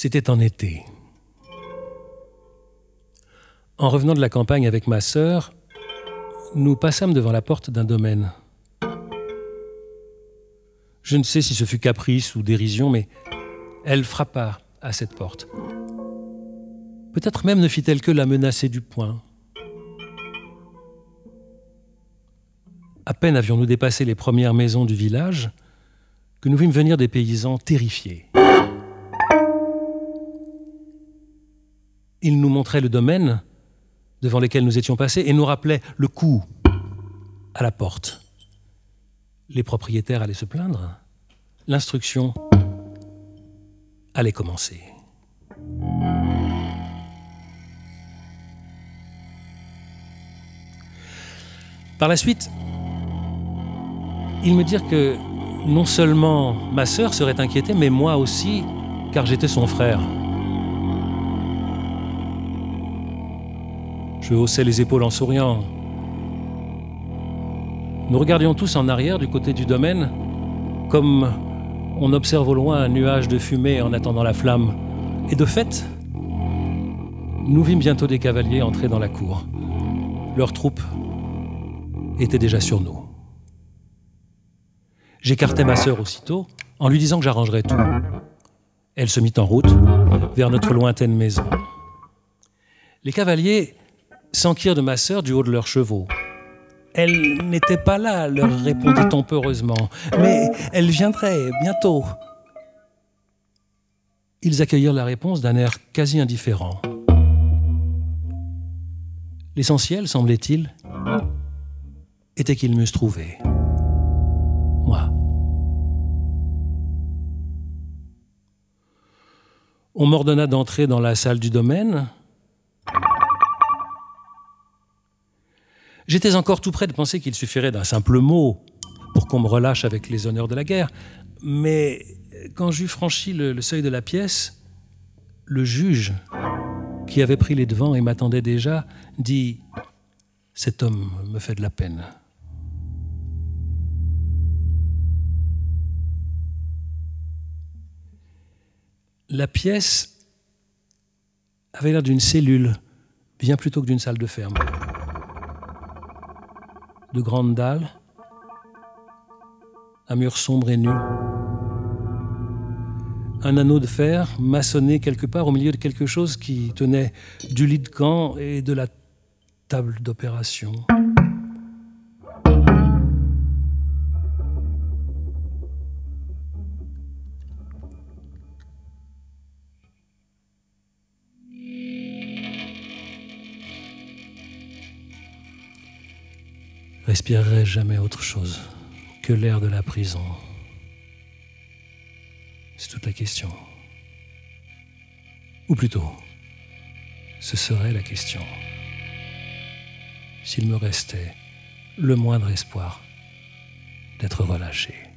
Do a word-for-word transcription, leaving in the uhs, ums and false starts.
C'était en été. En revenant de la campagne avec ma sœur, nous passâmes devant la porte d'un domaine. Je ne sais si ce fut caprice ou dérision, mais elle frappa à cette porte. Peut-être même ne fit-elle que la menacer du poing. À peine avions-nous dépassé les premières maisons du village que nous vîmes venir des paysans terrifiés. Ils nous montraient le domaine devant lequel nous étions passés et nous rappelaient le coup à la porte. Les propriétaires allaient se plaindre. L'instruction allait commencer. Par la suite, ils me dirent que non seulement ma sœur serait inquiétée, mais moi aussi, car j'étais son frère. Je haussais les épaules en souriant. Nous regardions tous en arrière du côté du domaine, comme on observe au loin un nuage de fumée en attendant la flamme. Et de fait, nous vîmes bientôt des cavaliers entrer dans la cour. Leur troupe était déjà sur nous. J'écartai ma sœur aussitôt en lui disant que j'arrangerais tout. Elle se mit en route vers notre lointaine maison. Les cavaliers s'enquirent de ma sœur du haut de leurs chevaux. Elle n'était pas là, leur répondit-on peureusement, mais elle viendrait bientôt. Ils accueillirent la réponse d'un air quasi indifférent. L'essentiel, semblait-il, était qu'ils m'eussent trouvé. Moi. On m'ordonna d'entrer dans la salle du domaine. J'étais encore tout près de penser qu'il suffirait d'un simple mot pour qu'on me relâche avec les honneurs de la guerre. Mais quand j'eus franchi le, le seuil de la pièce, le juge, qui avait pris les devants et m'attendait déjà, dit « Cet homme me fait de la peine. » La pièce avait l'air d'une cellule, bien plutôt que d'une salle de ferme. De grandes dalles, un mur sombre et nu, un anneau de fer maçonné quelque part au milieu de quelque chose qui tenait du lit de camp et de la table d'opération. Respirerai jamais autre chose que l'air de la prison. C'est toute la question. Ou plutôt, ce serait la question. S'il me restait le moindre espoir d'être relâché.